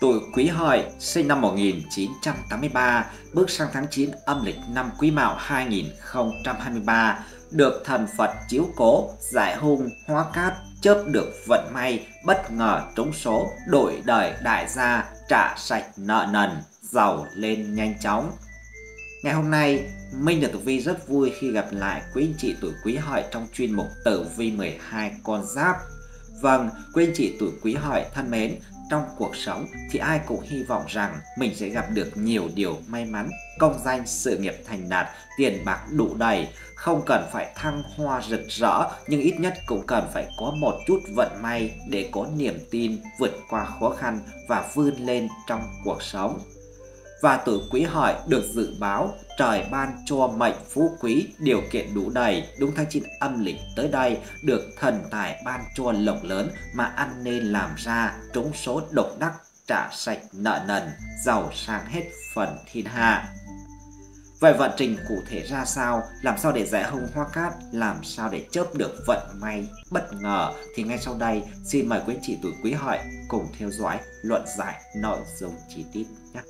Tuổi Quý Hợi sinh năm 1983, bước sang tháng 9 âm lịch năm Quý Mão 2023, được thần Phật chiếu cố, giải hung hóa cát, chớp được vận may, bất ngờ trúng số, đổi đời đại gia, trả sạch nợ nần, giàu lên nhanh chóng. Ngày hôm nay, Minh và Tử Vi rất vui khi gặp lại quý anh chị tuổi Quý Hợi trong chuyên mục Tử Vi 12 con giáp. Vâng, quý anh chị tuổi Quý Hợi thân mến, trong cuộc sống thì ai cũng hy vọng rằng mình sẽ gặp được nhiều điều may mắn, công danh sự nghiệp thành đạt, tiền bạc đủ đầy, không cần phải thăng hoa rực rỡ nhưng ít nhất cũng cần phải có một chút vận may để có niềm tin vượt qua khó khăn và vươn lên trong cuộc sống. Và tuổi Quý Hợi được dự báo trời ban cho mệnh phú quý, điều kiện đủ đầy, đúng tháng 9 âm lịch tới đây được thần tài ban cho lộc lớn mà ăn nên làm ra, trúng số độc đắc, trả sạch nợ nần, giàu sang hết phần thiên hạ. Vậy vận trình cụ thể ra sao, làm sao để giải hung hóa cát, làm sao để chớp được vận may bất ngờ thì ngay sau đây xin mời quý anh chị tuổi Quý Hợi cùng theo dõi luận giải nội dung chi tiết nhé.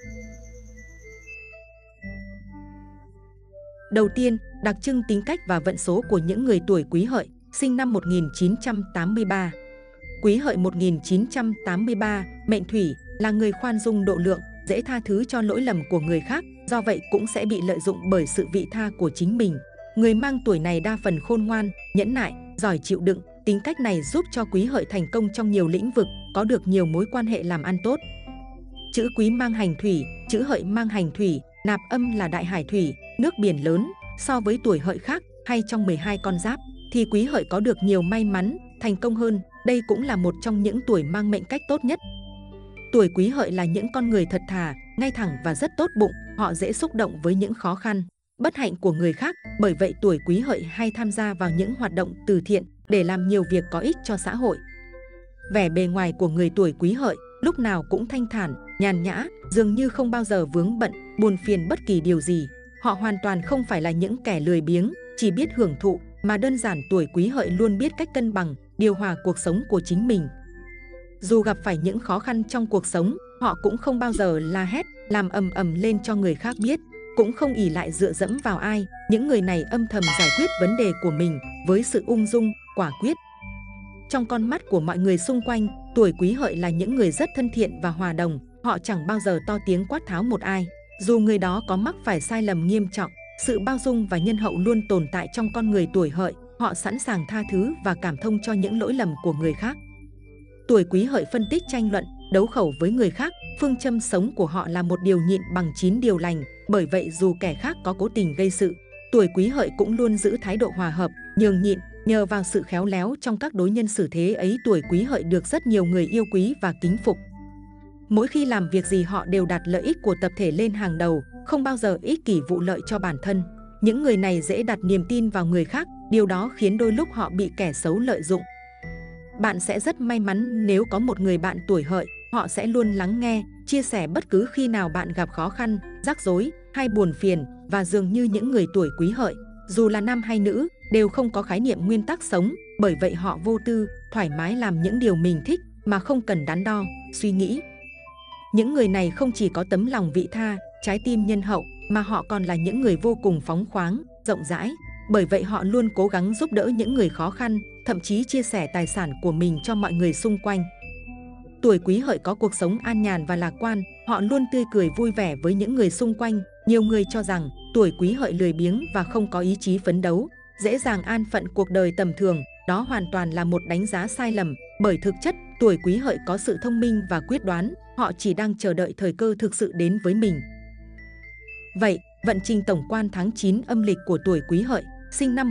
Đầu tiên, đặc trưng tính cách và vận số của những người tuổi Quý Hợi, sinh năm 1983. Quý Hợi 1983, mệnh Thủy, là người khoan dung độ lượng, dễ tha thứ cho lỗi lầm của người khác, do vậy cũng sẽ bị lợi dụng bởi sự vị tha của chính mình. Người mang tuổi này đa phần khôn ngoan, nhẫn nại, giỏi chịu đựng, tính cách này giúp cho Quý Hợi thành công trong nhiều lĩnh vực, có được nhiều mối quan hệ làm ăn tốt. Chữ Quý mang hành Thủy, chữ Hợi mang hành Thủy, nạp âm là đại hải thủy, nước biển lớn. So với tuổi Hợi khác hay trong 12 con giáp thì Quý Hợi có được nhiều may mắn, thành công hơn. Đây cũng là một trong những tuổi mang mệnh cách tốt nhất. Tuổi Quý Hợi là những con người thật thà, ngay thẳng và rất tốt bụng. Họ dễ xúc động với những khó khăn, bất hạnh của người khác. Bởi vậy tuổi Quý Hợi hay tham gia vào những hoạt động từ thiện để làm nhiều việc có ích cho xã hội. Vẻ bề ngoài của người tuổi Quý Hợi lúc nào cũng thanh thản, nhàn nhã, dường như không bao giờ vướng bận, buồn phiền bất kỳ điều gì. Họ hoàn toàn không phải là những kẻ lười biếng, chỉ biết hưởng thụ, mà đơn giản tuổi Quý Hợi luôn biết cách cân bằng, điều hòa cuộc sống của chính mình. Dù gặp phải những khó khăn trong cuộc sống, họ cũng không bao giờ la hét, làm ầm ầm lên cho người khác biết, cũng không ỷ lại dựa dẫm vào ai. Những người này âm thầm giải quyết vấn đề của mình với sự ung dung, quả quyết. Trong con mắt của mọi người xung quanh, tuổi Quý Hợi là những người rất thân thiện và hòa đồng. Họ chẳng bao giờ to tiếng quát tháo một ai. Dù người đó có mắc phải sai lầm nghiêm trọng, sự bao dung và nhân hậu luôn tồn tại trong con người tuổi Hợi. Họ sẵn sàng tha thứ và cảm thông cho những lỗi lầm của người khác. Tuổi Quý Hợi phân tích tranh luận, đấu khẩu với người khác. Phương châm sống của họ là một điều nhịn bằng 9 điều lành. Bởi vậy dù kẻ khác có cố tình gây sự, tuổi Quý Hợi cũng luôn giữ thái độ hòa hợp, nhường nhịn. Nhờ vào sự khéo léo trong các đối nhân xử thế ấy, tuổi Quý Hợi được rất nhiều người yêu quý và kính phục. Mỗi khi làm việc gì họ đều đặt lợi ích của tập thể lên hàng đầu, không bao giờ ích kỷ vụ lợi cho bản thân. Những người này dễ đặt niềm tin vào người khác, điều đó khiến đôi lúc họ bị kẻ xấu lợi dụng. Bạn sẽ rất may mắn nếu có một người bạn tuổi Hợi, họ sẽ luôn lắng nghe, chia sẻ bất cứ khi nào bạn gặp khó khăn, rắc rối hay buồn phiền. Và dường như những người tuổi Quý Hợi, dù là nam hay nữ, đều không có khái niệm nguyên tắc sống, bởi vậy họ vô tư, thoải mái làm những điều mình thích mà không cần đắn đo, suy nghĩ. Những người này không chỉ có tấm lòng vị tha, trái tim nhân hậu, mà họ còn là những người vô cùng phóng khoáng, rộng rãi. Bởi vậy họ luôn cố gắng giúp đỡ những người khó khăn, thậm chí chia sẻ tài sản của mình cho mọi người xung quanh. Tuổi Quý Hợi có cuộc sống an nhàn và lạc quan, họ luôn tươi cười vui vẻ với những người xung quanh. Nhiều người cho rằng tuổi Quý Hợi lười biếng và không có ý chí phấn đấu, dễ dàng an phận cuộc đời tầm thường. Đó hoàn toàn là một đánh giá sai lầm, bởi thực chất tuổi Quý Hợi có sự thông minh và quyết đoán, họ chỉ đang chờ đợi thời cơ thực sự đến với mình. Vậy, vận trình tổng quan tháng 9 âm lịch của tuổi Quý Hợi, sinh năm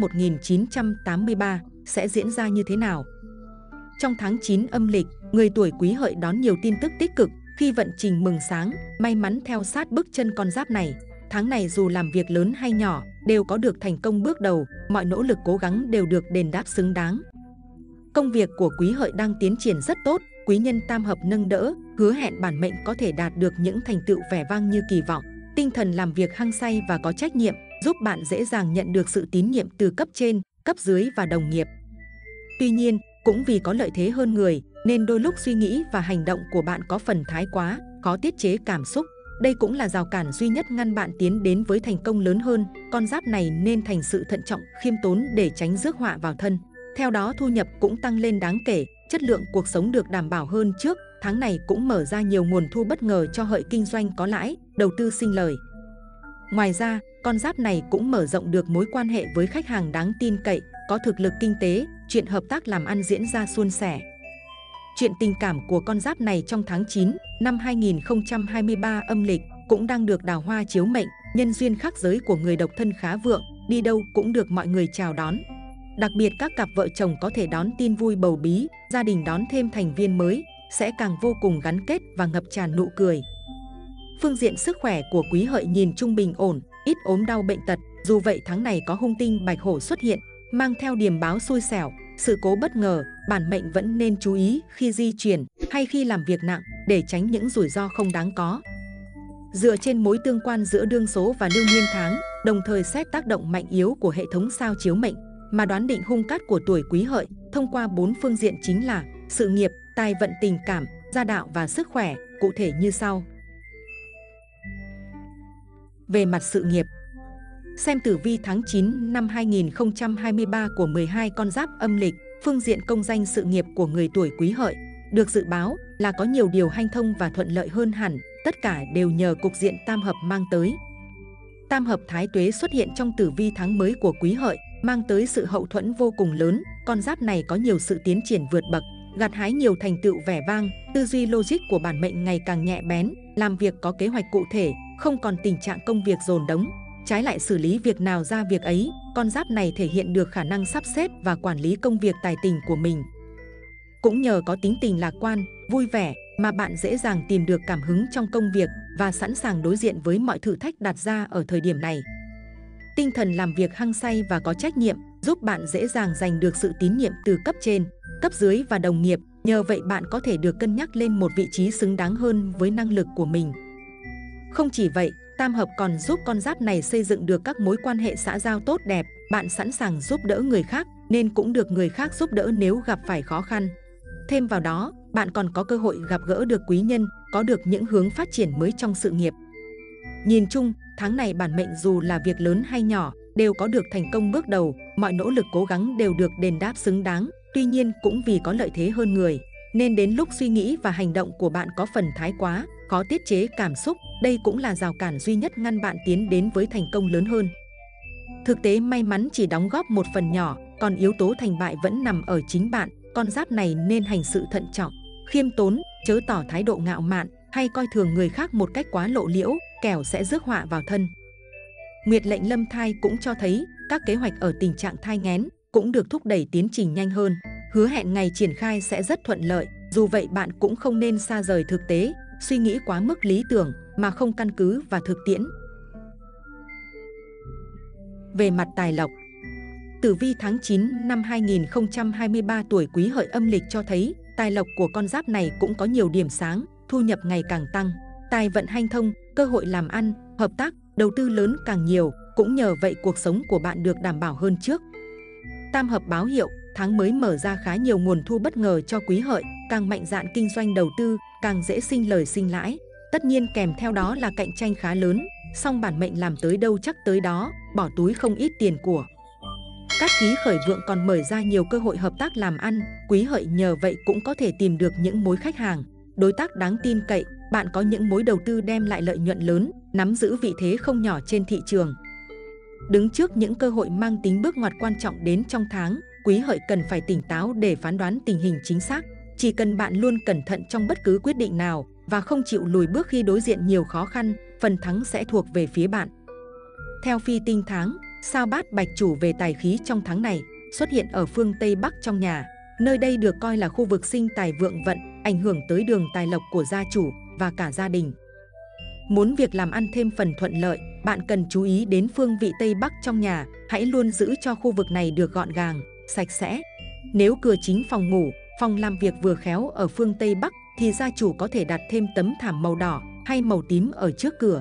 1983 sẽ diễn ra như thế nào? Trong tháng 9 âm lịch, người tuổi Quý Hợi đón nhiều tin tức tích cực khi vận trình mừng sáng, may mắn theo sát bước chân con giáp này. Tháng này dù làm việc lớn hay nhỏ, đều có được thành công bước đầu, mọi nỗ lực cố gắng đều được đền đáp xứng đáng. Công việc của Quý Hợi đang tiến triển rất tốt, quý nhân tam hợp nâng đỡ, hứa hẹn bản mệnh có thể đạt được những thành tựu vẻ vang như kỳ vọng. Tinh thần làm việc hăng say và có trách nhiệm, giúp bạn dễ dàng nhận được sự tín nhiệm từ cấp trên, cấp dưới và đồng nghiệp. Tuy nhiên, cũng vì có lợi thế hơn người, nên đôi lúc suy nghĩ và hành động của bạn có phần thái quá, khó tiết chế cảm xúc. Đây cũng là rào cản duy nhất ngăn bạn tiến đến với thành công lớn hơn. Con giáp này nên thành sự thận trọng, khiêm tốn để tránh rước họa vào thân. Theo đó, thu nhập cũng tăng lên đáng kể, chất lượng cuộc sống được đảm bảo hơn trước. Tháng này cũng mở ra nhiều nguồn thu bất ngờ cho hợi kinh doanh có lãi, đầu tư sinh lời. Ngoài ra, con giáp này cũng mở rộng được mối quan hệ với khách hàng đáng tin cậy, có thực lực kinh tế, chuyện hợp tác làm ăn diễn ra suôn sẻ. Chuyện tình cảm của con giáp này trong tháng 9 năm 2023 âm lịch cũng đang được đào hoa chiếu mệnh, nhân duyên khác giới của người độc thân khá vượng, đi đâu cũng được mọi người chào đón. Đặc biệt các cặp vợ chồng có thể đón tin vui bầu bí, gia đình đón thêm thành viên mới, sẽ càng vô cùng gắn kết và ngập tràn nụ cười. Phương diện sức khỏe của Quý Hợi nhìn trung bình ổn, ít ốm đau bệnh tật. Dù vậy tháng này có hung tinh bạch hổ xuất hiện, mang theo điềm báo xui xẻo, sự cố bất ngờ, bản mệnh vẫn nên chú ý khi di chuyển hay khi làm việc nặng để tránh những rủi ro không đáng có. Dựa trên mối tương quan giữa đương số và lưu niên tháng, đồng thời xét tác động mạnh yếu của hệ thống sao chiếu mệnh, mà đoán định hung cát của tuổi Quý Hợi thông qua 4 phương diện chính là sự nghiệp, tài vận, tình cảm, gia đạo và sức khỏe, cụ thể như sau. Về mặt sự nghiệp, xem tử vi tháng 9 năm 2023 của 12 con giáp âm lịch, phương diện công danh sự nghiệp của người tuổi Quý Hợi được dự báo là có nhiều điều hanh thông và thuận lợi hơn hẳn, tất cả đều nhờ cục diện tam hợp mang tới. Tam hợp thái tuế xuất hiện trong tử vi tháng mới của Quý Hợi, mang tới sự hậu thuẫn vô cùng lớn. Con giáp này có nhiều sự tiến triển vượt bậc, gặt hái nhiều thành tựu vẻ vang, tư duy logic của bản mệnh ngày càng nhẹ bén, làm việc có kế hoạch cụ thể, không còn tình trạng công việc dồn đống. Trái lại xử lý việc nào ra việc ấy, con giáp này thể hiện được khả năng sắp xếp và quản lý công việc tài tình của mình. Cũng nhờ có tính tình lạc quan, vui vẻ mà bạn dễ dàng tìm được cảm hứng trong công việc và sẵn sàng đối diện với mọi thử thách đặt ra ở thời điểm này. Tinh thần làm việc hăng say và có trách nhiệm giúp bạn dễ dàng giành được sự tín nhiệm từ cấp trên, cấp dưới và đồng nghiệp. Nhờ vậy bạn có thể được cân nhắc lên một vị trí xứng đáng hơn với năng lực của mình. Không chỉ vậy, tam hợp còn giúp con giáp này xây dựng được các mối quan hệ xã giao tốt đẹp. Bạn sẵn sàng giúp đỡ người khác nên cũng được người khác giúp đỡ nếu gặp phải khó khăn. Thêm vào đó, bạn còn có cơ hội gặp gỡ được quý nhân, có được những hướng phát triển mới trong sự nghiệp. Nhìn chung, tháng này bản mệnh dù là việc lớn hay nhỏ đều có được thành công bước đầu, mọi nỗ lực cố gắng đều được đền đáp xứng đáng. Tuy nhiên cũng vì có lợi thế hơn người, nên đến lúc suy nghĩ và hành động của bạn có phần thái quá, khó tiết chế cảm xúc. Đây cũng là rào cản duy nhất ngăn bạn tiến đến với thành công lớn hơn. Thực tế may mắn chỉ đóng góp một phần nhỏ, còn yếu tố thành bại vẫn nằm ở chính bạn. Con giáp này nên hành sự thận trọng, khiêm tốn, chớ tỏ thái độ ngạo mạn hay coi thường người khác một cách quá lộ liễu, kẻo sẽ rước họa vào thân. Nguyệt lệnh lâm thai cũng cho thấy các kế hoạch ở tình trạng thai nghén cũng được thúc đẩy tiến trình nhanh hơn, hứa hẹn ngày triển khai sẽ rất thuận lợi. Dù vậy bạn cũng không nên xa rời thực tế, suy nghĩ quá mức lý tưởng mà không căn cứ và thực tiễn. Về mặt tài lộc, tử vi tháng 9 năm 2023 tuổi Quý Hợi âm lịch cho thấy tài lộc của con giáp này cũng có nhiều điểm sáng, thu nhập ngày càng tăng, tài vận hanh thông, cơ hội làm ăn, hợp tác, đầu tư lớn càng nhiều. Cũng nhờ vậy cuộc sống của bạn được đảm bảo hơn trước. Tam hợp báo hiệu tháng mới mở ra khá nhiều nguồn thu bất ngờ cho Quý Hợi, càng mạnh dạn kinh doanh đầu tư, càng dễ sinh lời sinh lãi. Tất nhiên kèm theo đó là cạnh tranh khá lớn, song bản mệnh làm tới đâu chắc tới đó, bỏ túi không ít tiền của. Cát khí khởi vượng còn mở ra nhiều cơ hội hợp tác làm ăn. Quý Hợi nhờ vậy cũng có thể tìm được những mối khách hàng, đối tác đáng tin cậy. Bạn có những mối đầu tư đem lại lợi nhuận lớn, nắm giữ vị thế không nhỏ trên thị trường. Đứng trước những cơ hội mang tính bước ngoặt quan trọng đến trong tháng, Quý Hợi cần phải tỉnh táo để phán đoán tình hình chính xác. Chỉ cần bạn luôn cẩn thận trong bất cứ quyết định nào và không chịu lùi bước khi đối diện nhiều khó khăn, phần thắng sẽ thuộc về phía bạn. Theo phi tinh tháng, sao Bát Bạch chủ về tài khí trong tháng này xuất hiện ở phương Tây Bắc trong nhà. Nơi đây được coi là khu vực sinh tài vượng vận, ảnh hưởng tới đường tài lộc của gia chủ và cả gia đình. Muốn việc làm ăn thêm phần thuận lợi, bạn cần chú ý đến phương vị Tây Bắc trong nhà. Hãy luôn giữ cho khu vực này được gọn gàng, sạch sẽ. Nếu cửa chính phòng ngủ, phòng làm việc vừa khéo ở phương Tây Bắc thì gia chủ có thể đặt thêm tấm thảm màu đỏ hay màu tím ở trước cửa.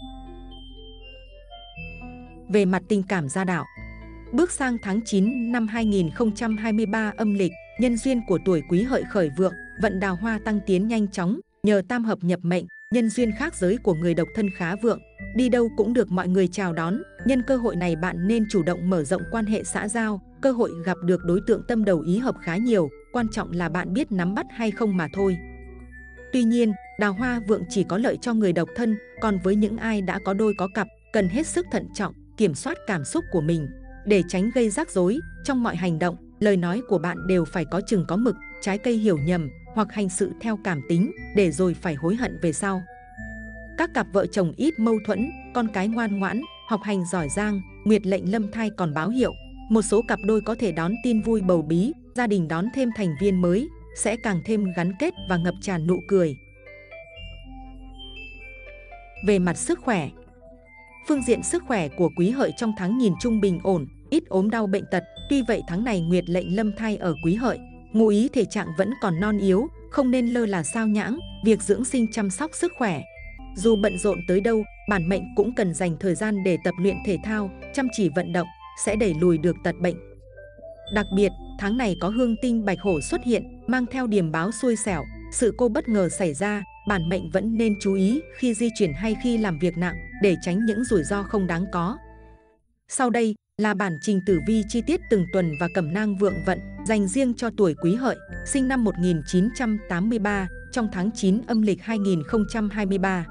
Về mặt tình cảm gia đạo, bước sang tháng 9 năm 2023 âm lịch, nhân duyên của tuổi Quý Hợi khởi vượng, vận đào hoa tăng tiến nhanh chóng, nhờ tam hợp nhập mệnh, nhân duyên khác giới của người độc thân khá vượng, đi đâu cũng được mọi người chào đón. Nhân cơ hội này bạn nên chủ động mở rộng quan hệ xã giao, cơ hội gặp được đối tượng tâm đầu ý hợp khá nhiều, quan trọng là bạn biết nắm bắt hay không mà thôi. Tuy nhiên, đào hoa vượng chỉ có lợi cho người độc thân, còn với những ai đã có đôi có cặp, cần hết sức thận trọng, kiểm soát cảm xúc của mình, để tránh gây rắc rối. Trong mọi hành động, lời nói của bạn đều phải có chừng có mực, trái cây hiểu nhầm hoặc hành sự theo cảm tính, để rồi phải hối hận về sau. Các cặp vợ chồng ít mâu thuẫn, con cái ngoan ngoãn, học hành giỏi giang, nguyệt lệnh lâm thai còn báo hiệu. Một số cặp đôi có thể đón tin vui bầu bí, gia đình đón thêm thành viên mới, sẽ càng thêm gắn kết và ngập tràn nụ cười. Về mặt sức khỏe, phương diện sức khỏe của Quý Hợi trong tháng nhìn chung bình ổn, ít ốm đau bệnh tật. Tuy vậy tháng này nguyệt lệnh lâm thai ở Quý Hợi, ngụ ý thể trạng vẫn còn non yếu, không nên lơ là sao nhãng việc dưỡng sinh chăm sóc sức khỏe. Dù bận rộn tới đâu, bản mệnh cũng cần dành thời gian để tập luyện thể thao, chăm chỉ vận động, sẽ đẩy lùi được tật bệnh. Đặc biệt, tháng này có hương tinh bạch hổ xuất hiện, mang theo điềm báo xui xẻo, sự cố bất ngờ xảy ra, bản mệnh vẫn nên chú ý khi di chuyển hay khi làm việc nặng để tránh những rủi ro không đáng có. Sau đây là bản trình tử vi chi tiết từng tuần và cẩm nang vượng vận dành riêng cho tuổi Quý Hợi, sinh năm 1983, trong tháng 9 âm lịch 2023.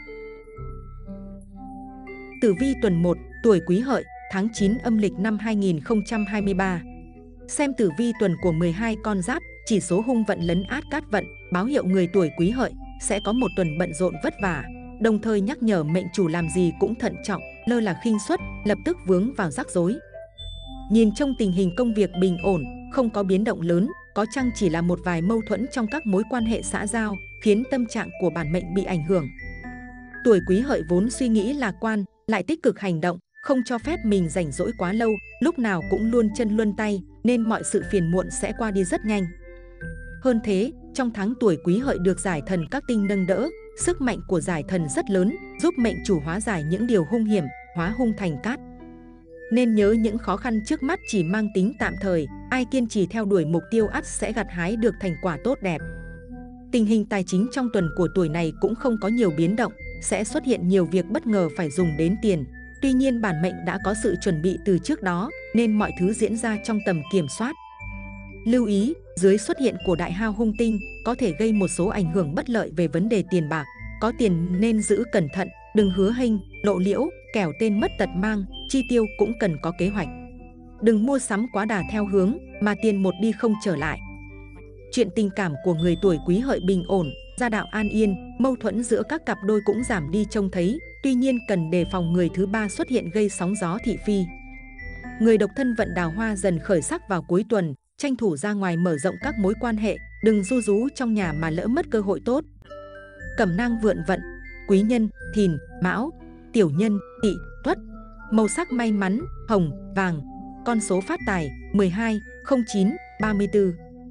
Tử vi tuần 1, tuổi Quý Hợi, tháng 9 âm lịch năm 2023. Xem tử vi tuần của 12 con giáp, chỉ số hung vận lấn át cát vận, báo hiệu người tuổi Quý Hợi sẽ có một tuần bận rộn vất vả, đồng thời nhắc nhở mệnh chủ làm gì cũng thận trọng, lơ là khinh suất, lập tức vướng vào rắc rối. Nhìn trong tình hình công việc bình ổn, không có biến động lớn, có chăng chỉ là một vài mâu thuẫn trong các mối quan hệ xã giao, khiến tâm trạng của bản mệnh bị ảnh hưởng. Tuổi Quý Hợi vốn suy nghĩ lạc quan, lại tích cực hành động, không cho phép mình rảnh rỗi quá lâu, lúc nào cũng luôn chân luân tay, nên mọi sự phiền muộn sẽ qua đi rất nhanh. Hơn thế, trong tháng tuổi Quý Hợi được giải thần các tinh nâng đỡ, sức mạnh của giải thần rất lớn, giúp mệnh chủ hóa giải những điều hung hiểm, hóa hung thành cát. Nên nhớ những khó khăn trước mắt chỉ mang tính tạm thời, ai kiên trì theo đuổi mục tiêu ắt sẽ gặt hái được thành quả tốt đẹp. Tình hình tài chính trong tuần của tuổi này cũng không có nhiều biến động, sẽ xuất hiện nhiều việc bất ngờ phải dùng đến tiền. Tuy nhiên bản mệnh đã có sự chuẩn bị từ trước đó, nên mọi thứ diễn ra trong tầm kiểm soát. Lưu ý, dưới xuất hiện của đại hao hung tinh, có thể gây một số ảnh hưởng bất lợi về vấn đề tiền bạc. Có tiền nên giữ cẩn thận, đừng hứa hênh, lộ liễu, kẻo tên mất tật mang, chi tiêu cũng cần có kế hoạch. Đừng mua sắm quá đà theo hướng, mà tiền một đi không trở lại. Chuyện tình cảm của người tuổi Quý Hợi bình ổn, gia đạo an yên, mâu thuẫn giữa các cặp đôi cũng giảm đi trông thấy, tuy nhiên cần đề phòng người thứ ba xuất hiện gây sóng gió thị phi. Người độc thân vận đào hoa dần khởi sắc vào cuối tuần, tranh thủ ra ngoài mở rộng các mối quan hệ, đừng ru rú trong nhà mà lỡ mất cơ hội tốt. Cẩm nang vượng vận, Quý Nhân, Thìn, Mão, Tiểu Nhân, Tỵ, Tuất. Màu sắc may mắn, hồng, vàng. Con số phát tài, 12, 09, 34.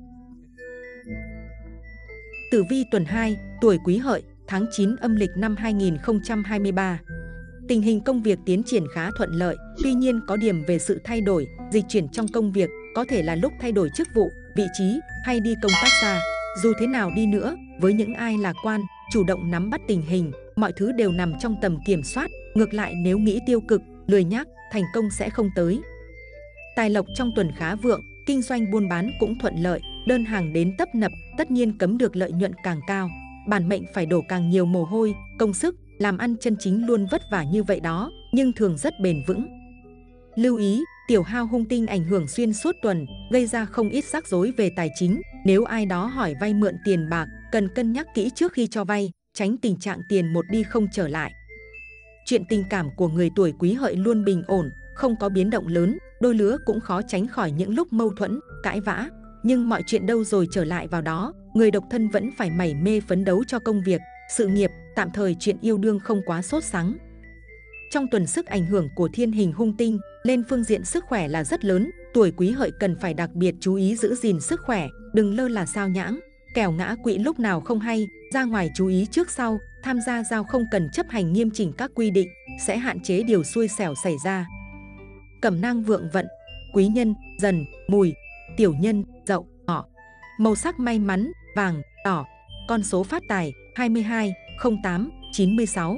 Tử vi tuần 2, tuổi Quý Hợi, tháng 9 âm lịch năm 2023. Tình hình công việc tiến triển khá thuận lợi, tuy nhiên có điểm về sự thay đổi, dịch chuyển trong công việc, có thể là lúc thay đổi chức vụ, vị trí hay đi công tác xa. Dù thế nào đi nữa, với những ai lạc quan, chủ động nắm bắt tình hình, mọi thứ đều nằm trong tầm kiểm soát. Ngược lại nếu nghĩ tiêu cực, lười nhác, thành công sẽ không tới. Tài lộc trong tuần khá vượng, kinh doanh buôn bán cũng thuận lợi, đơn hàng đến tấp nập, tất nhiên cấm được lợi nhuận càng cao. Bản mệnh phải đổ càng nhiều mồ hôi, công sức, làm ăn chân chính luôn vất vả như vậy đó, nhưng thường rất bền vững. Lưu ý, tiểu hao hung tinh ảnh hưởng xuyên suốt tuần, gây ra không ít rắc rối về tài chính. Nếu ai đó hỏi vay mượn tiền bạc, cần cân nhắc kỹ trước khi cho vay, tránh tình trạng tiền một đi không trở lại. Chuyện tình cảm của người tuổi Quý Hợi luôn bình ổn, không có biến động lớn, đôi lứa cũng khó tránh khỏi những lúc mâu thuẫn, cãi vã. Nhưng mọi chuyện đâu rồi trở lại vào đó, người độc thân vẫn phải mải mê phấn đấu cho công việc, sự nghiệp, tạm thời chuyện yêu đương không quá sốt sắng. Trong tuần sức ảnh hưởng của thiên hình hung tinh lên phương diện sức khỏe là rất lớn, tuổi Quý Hợi cần phải đặc biệt chú ý giữ gìn sức khỏe, đừng lơ là sao nhãng, kẻo ngã quỵ lúc nào không hay. Ra ngoài chú ý trước sau, tham gia giao không cần chấp hành nghiêm chỉnh các quy định, sẽ hạn chế điều xui xẻo xảy ra. Cẩm nang vượng vận, Quý Nhân, Dần, Mùi, Tiểu Nhân, Dậu, Ngọ. Màu sắc may mắn, vàng, đỏ. Con số phát tài 22, 08, 96.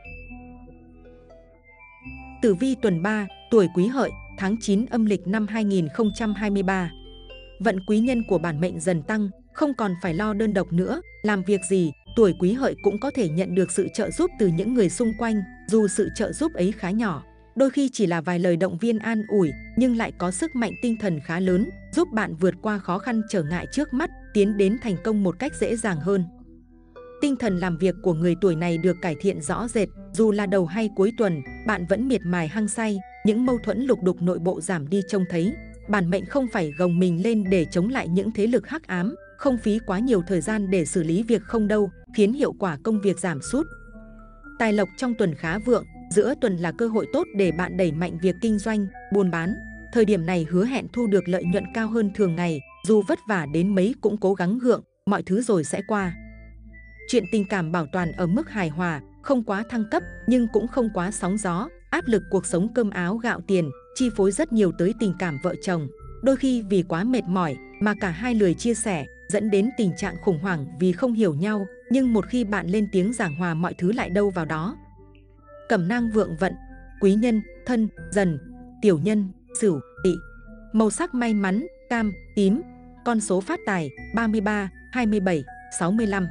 Tử vi tuần 3, tuổi Quý Hợi, tháng 9 âm lịch năm 2023. Vận quý nhân của bản mệnh dần tăng, không còn phải lo đơn độc nữa, làm việc gì, tuổi Quý Hợi cũng có thể nhận được sự trợ giúp từ những người xung quanh, dù sự trợ giúp ấy khá nhỏ. Đôi khi chỉ là vài lời động viên an ủi, nhưng lại có sức mạnh tinh thần khá lớn, giúp bạn vượt qua khó khăn trở ngại trước mắt, tiến đến thành công một cách dễ dàng hơn. Tinh thần làm việc của người tuổi này được cải thiện rõ rệt, dù là đầu hay cuối tuần, bạn vẫn miệt mài hăng say, những mâu thuẫn lục đục nội bộ giảm đi trông thấy. Bản mệnh không phải gồng mình lên để chống lại những thế lực hắc ám, không phí quá nhiều thời gian để xử lý việc không đâu, khiến hiệu quả công việc giảm sút. Tài lộc trong tuần khá vượng, giữa tuần là cơ hội tốt để bạn đẩy mạnh việc kinh doanh, buôn bán. Thời điểm này hứa hẹn thu được lợi nhuận cao hơn thường ngày, dù vất vả đến mấy cũng cố gắng gượng, mọi thứ rồi sẽ qua. Chuyện tình cảm bảo toàn ở mức hài hòa, không quá thăng cấp nhưng cũng không quá sóng gió, áp lực cuộc sống cơm áo gạo tiền, chi phối rất nhiều tới tình cảm vợ chồng. Đôi khi vì quá mệt mỏi mà cả hai lười chia sẻ, dẫn đến tình trạng khủng hoảng vì không hiểu nhau, nhưng một khi bạn lên tiếng giảng hòa mọi thứ lại đâu vào đó. Cẩm nang vượng vận, quý nhân, thân, dần, tiểu nhân, sửu, tỵ. Màu sắc may mắn, cam, tím. Con số phát tài 33, 27, 65.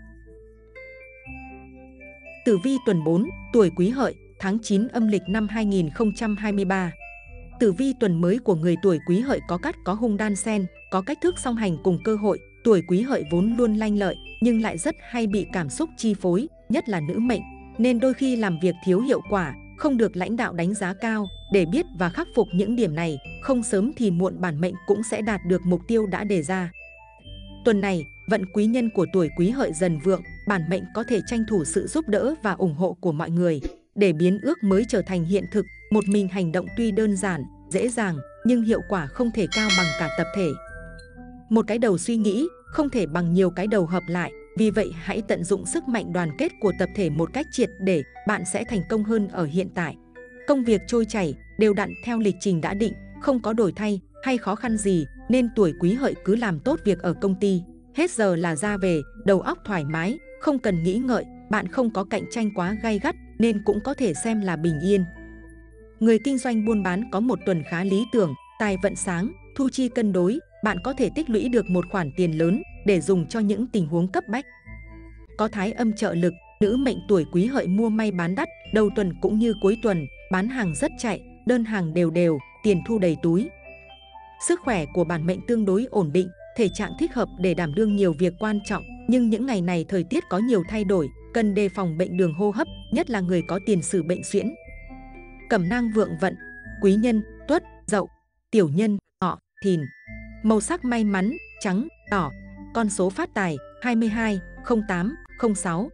Tử vi tuần 4, tuổi Quý Hợi, tháng 9 âm lịch năm 2023. Tử vi tuần mới của người tuổi Quý Hợi có cát có hung đan xen, có cách thức song hành cùng cơ hội. Tuổi Quý Hợi vốn luôn lanh lợi, nhưng lại rất hay bị cảm xúc chi phối, nhất là nữ mệnh, nên đôi khi làm việc thiếu hiệu quả, không được lãnh đạo đánh giá cao. Để biết và khắc phục những điểm này, không sớm thì muộn bản mệnh cũng sẽ đạt được mục tiêu đã đề ra. Tuần này, vận quý nhân của tuổi Quý Hợi dần vượng, bản mệnh có thể tranh thủ sự giúp đỡ và ủng hộ của mọi người để biến ước mới trở thành hiện thực. Một mình hành động tuy đơn giản, dễ dàng, nhưng hiệu quả không thể cao bằng cả tập thể. Một cái đầu suy nghĩ không thể bằng nhiều cái đầu hợp lại, vì vậy hãy tận dụng sức mạnh đoàn kết của tập thể một cách triệt để, bạn sẽ thành công hơn ở hiện tại. Công việc trôi chảy, đều đặn theo lịch trình đã định, không có đổi thay hay khó khăn gì, nên tuổi Quý Hợi cứ làm tốt việc ở công ty. Hết giờ là ra về, đầu óc thoải mái, không cần nghĩ ngợi, bạn không có cạnh tranh quá gay gắt nên cũng có thể xem là bình yên. Người kinh doanh buôn bán có một tuần khá lý tưởng, tài vận sáng, thu chi cân đối, bạn có thể tích lũy được một khoản tiền lớn để dùng cho những tình huống cấp bách. Có thái âm trợ lực, nữ mệnh tuổi Quý Hợi mua may bán đắt, đầu tuần cũng như cuối tuần, bán hàng rất chạy, đơn hàng đều đều, tiền thu đầy túi. Sức khỏe của bản mệnh tương đối ổn định, thể trạng thích hợp để đảm đương nhiều việc quan trọng, nhưng những ngày này thời tiết có nhiều thay đổi, cần đề phòng bệnh đường hô hấp, nhất là người có tiền sử bệnh suyễn. Cẩm nang vượng vận, quý nhân, Tuất, Dậu, tiểu nhân, Ngọ, Thìn. Màu sắc may mắn, trắng, đỏ. Con số phát tài 22, 08, 06.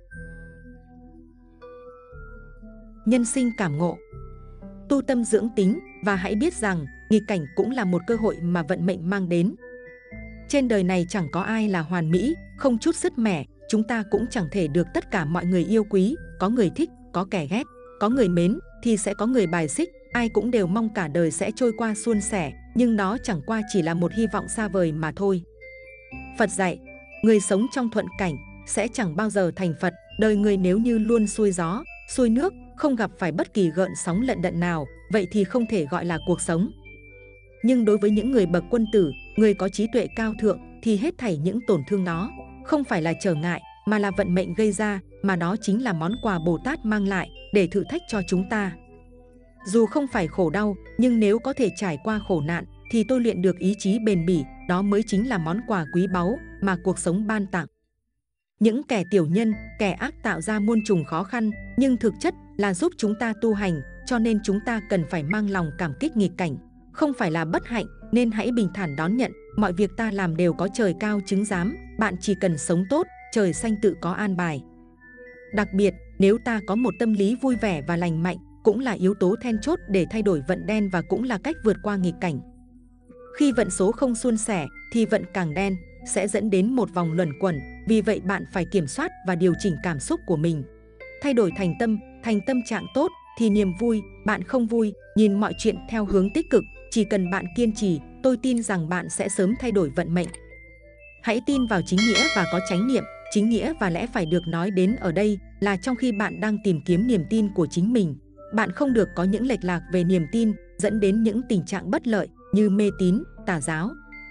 Nhân sinh cảm ngộ. Tu tâm dưỡng tính và hãy biết rằng nghịch cảnh cũng là một cơ hội mà vận mệnh mang đến. Trên đời này chẳng có ai là hoàn mỹ, không chút sứt mẻ, chúng ta cũng chẳng thể được tất cả mọi người yêu quý, có người thích, có kẻ ghét, có người mến thì sẽ có người bài xích, ai cũng đều mong cả đời sẽ trôi qua suôn sẻ, nhưng đó chẳng qua chỉ là một hy vọng xa vời mà thôi. Phật dạy, người sống trong thuận cảnh sẽ chẳng bao giờ thành Phật, đời người nếu như luôn xuôi gió, xuôi nước, không gặp phải bất kỳ gợn sóng lận đận nào, vậy thì không thể gọi là cuộc sống. Nhưng đối với những người bậc quân tử, người có trí tuệ cao thượng thì hết thảy những tổn thương đó không phải là trở ngại mà là vận mệnh gây ra, mà đó chính là món quà Bồ Tát mang lại để thử thách cho chúng ta. Dù không phải khổ đau, nhưng nếu có thể trải qua khổ nạn thì tôi luyện được ý chí bền bỉ, đó mới chính là món quà quý báu mà cuộc sống ban tặng. Những kẻ tiểu nhân, kẻ ác tạo ra muôn trùng khó khăn, nhưng thực chất là giúp chúng ta tu hành, cho nên chúng ta cần phải mang lòng cảm kích nghịch cảnh. Không phải là bất hạnh, nên hãy bình thản đón nhận, mọi việc ta làm đều có trời cao chứng giám, bạn chỉ cần sống tốt, trời xanh tự có an bài. Đặc biệt, nếu ta có một tâm lý vui vẻ và lành mạnh, cũng là yếu tố then chốt để thay đổi vận đen và cũng là cách vượt qua nghịch cảnh. Khi vận số không suôn sẻ, thì vận càng đen, sẽ dẫn đến một vòng luẩn quẩn, vì vậy bạn phải kiểm soát và điều chỉnh cảm xúc của mình. Thay đổi thành tâm trạng tốt, thì niềm vui, bạn không vui, nhìn mọi chuyện theo hướng tích cực, chỉ cần bạn kiên trì, tôi tin rằng bạn sẽ sớm thay đổi vận mệnh. Hãy tin vào chính nghĩa và có chánh niệm. Chính nghĩa và lẽ phải được nói đến ở đây là trong khi bạn đang tìm kiếm niềm tin của chính mình. Bạn không được có những lệch lạc về niềm tin dẫn đến những tình trạng bất lợi như mê tín, tà giáo.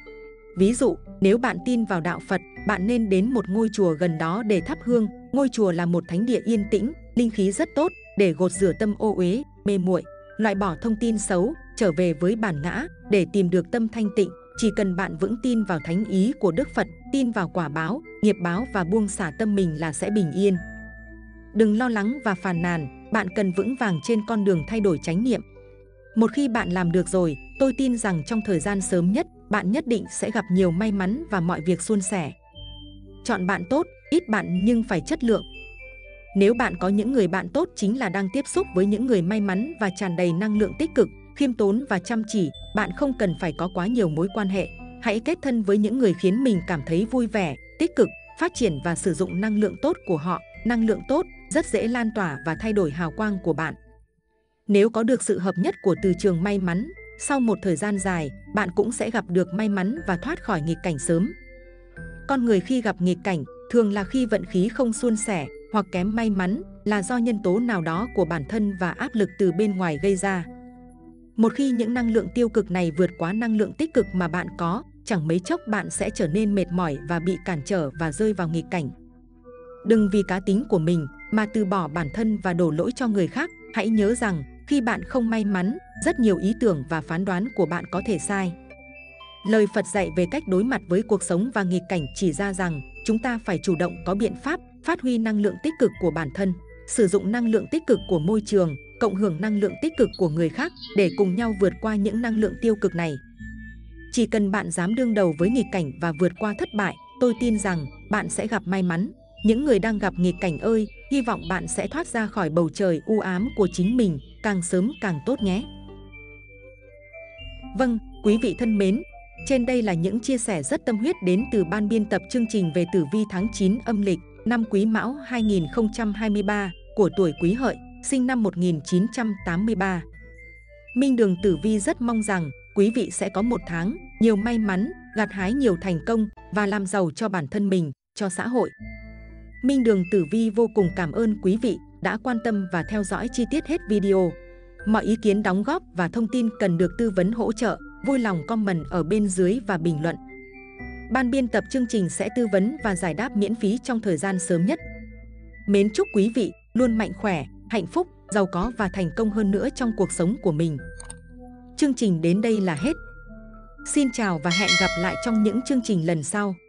Ví dụ, nếu bạn tin vào đạo Phật, bạn nên đến một ngôi chùa gần đó để thắp hương. Ngôi chùa là một thánh địa yên tĩnh, linh khí rất tốt để gột rửa tâm ô uế, mê muội, loại bỏ thông tin xấu, trở về với bản ngã để tìm được tâm thanh tịnh. Chỉ cần bạn vững tin vào thánh ý của Đức Phật, tin vào quả báo, nghiệp báo và buông xả tâm mình là sẽ bình yên. Đừng lo lắng và phàn nàn, bạn cần vững vàng trên con đường thay đổi chánh niệm. Một khi bạn làm được rồi, tôi tin rằng trong thời gian sớm nhất, bạn nhất định sẽ gặp nhiều may mắn và mọi việc suôn sẻ. Chọn bạn tốt, ít bạn nhưng phải chất lượng. Nếu bạn có những người bạn tốt chính là đang tiếp xúc với những người may mắn và tràn đầy năng lượng tích cực, khiêm tốn và chăm chỉ, bạn không cần phải có quá nhiều mối quan hệ. Hãy kết thân với những người khiến mình cảm thấy vui vẻ, tích cực, phát triển và sử dụng năng lượng tốt của họ. Năng lượng tốt rất dễ lan tỏa và thay đổi hào quang của bạn. Nếu có được sự hợp nhất của từ trường may mắn, sau một thời gian dài, bạn cũng sẽ gặp được may mắn và thoát khỏi nghịch cảnh sớm. Con người khi gặp nghịch cảnh, thường là khi vận khí không suôn sẻ hoặc kém may mắn, là do nhân tố nào đó của bản thân và áp lực từ bên ngoài gây ra. Một khi những năng lượng tiêu cực này vượt quá năng lượng tích cực mà bạn có, chẳng mấy chốc bạn sẽ trở nên mệt mỏi và bị cản trở và rơi vào nghịch cảnh. Đừng vì cá tính của mình mà từ bỏ bản thân và đổ lỗi cho người khác. Hãy nhớ rằng, khi bạn không may mắn, rất nhiều ý tưởng và phán đoán của bạn có thể sai. Lời Phật dạy về cách đối mặt với cuộc sống và nghịch cảnh chỉ ra rằng chúng ta phải chủ động có biện pháp, phát huy năng lượng tích cực của bản thân, sử dụng năng lượng tích cực của môi trường, cộng hưởng năng lượng tích cực của người khác để cùng nhau vượt qua những năng lượng tiêu cực này. Chỉ cần bạn dám đương đầu với nghịch cảnh và vượt qua thất bại, tôi tin rằng bạn sẽ gặp may mắn. Những người đang gặp nghịch cảnh ơi, hy vọng bạn sẽ thoát ra khỏi bầu trời u ám của chính mình, càng sớm càng tốt nhé. Vâng, quý vị thân mến, trên đây là những chia sẻ rất tâm huyết đến từ ban biên tập chương trình về tử vi tháng 9 âm lịch, năm Quý Mão 2023 của tuổi Quý Hợi, sinh năm 1983. Minh Đường Tử Vi rất mong rằng quý vị sẽ có một tháng nhiều may mắn, gặt hái nhiều thành công và làm giàu cho bản thân mình, cho xã hội. Minh Đường Tử Vi vô cùng cảm ơn quý vị đã quan tâm và theo dõi chi tiết hết video. Mọi ý kiến đóng góp và thông tin cần được tư vấn hỗ trợ, vui lòng comment ở bên dưới và bình luận. Ban biên tập chương trình sẽ tư vấn và giải đáp miễn phí trong thời gian sớm nhất. Mến chúc quý vị luôn mạnh khỏe, hạnh phúc, giàu có và thành công hơn nữa trong cuộc sống của mình. Chương trình đến đây là hết. Xin chào và hẹn gặp lại trong những chương trình lần sau.